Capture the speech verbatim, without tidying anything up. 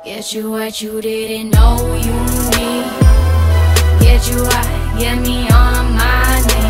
Get you what you didn't know you need. Get you high, get me on my knees.